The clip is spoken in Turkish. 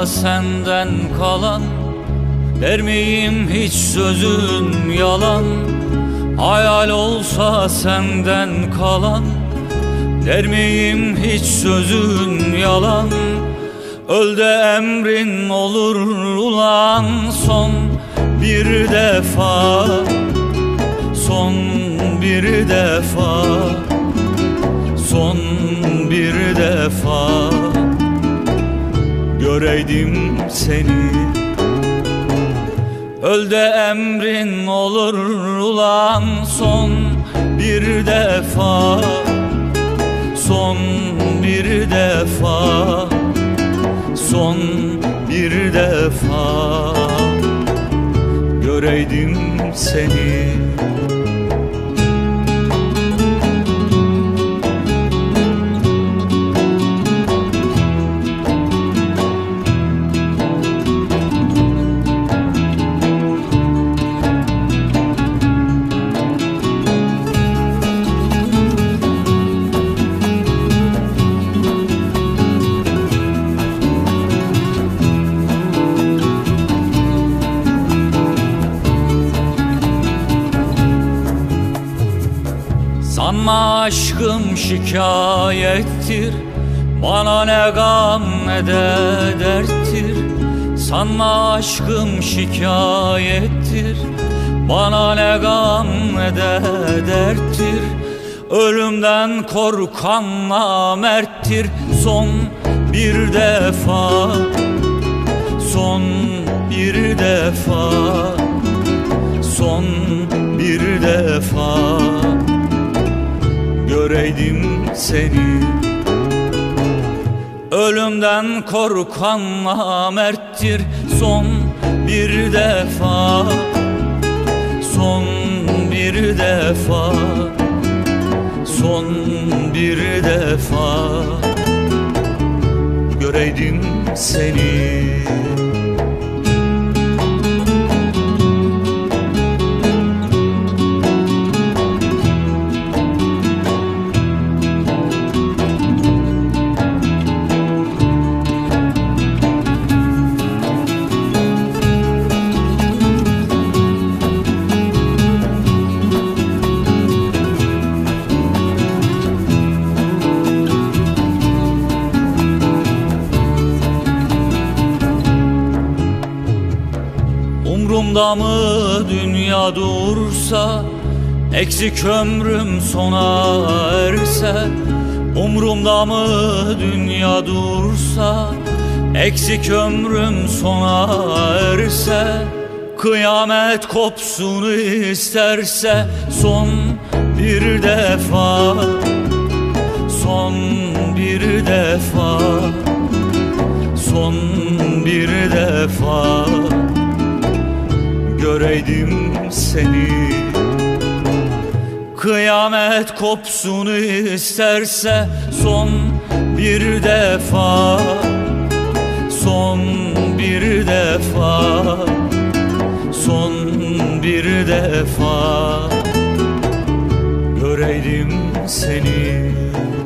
olsa senden kalan, der miyim hiç sözün yalan? Hayal olsa senden kalan, der miyim hiç sözün yalan? Öl de emrin olur ulan, son bir defa, son bir defa, son bir defa göreydim seni. Öl de emrin olur ulan, son bir defa, son bir defa, son bir defa göreydim seni. Sanma aşkım şikayettir, bana ne gam ne de derttir. Sanma aşkım şikayettir, bana ne gam ne de derttir. Ölümden korkan namerttir, son bir defa, son bir defa, son bir defa göreydim seni. Ölümden korkan namerttir, son bir defa, son bir defa, son bir defa göreydim seni. Umrumda mı dünya dursa, eksik ömrüm sona erse? Umrumda mı dünya dursa, eksik ömrüm sona erse? Kıyamet kopsun isterse, son bir defa, son bir defa, son bir defa göreydim seni. Kıyamet kopsun isterse, son bir defa, son bir defa, son bir defa göreydim seni.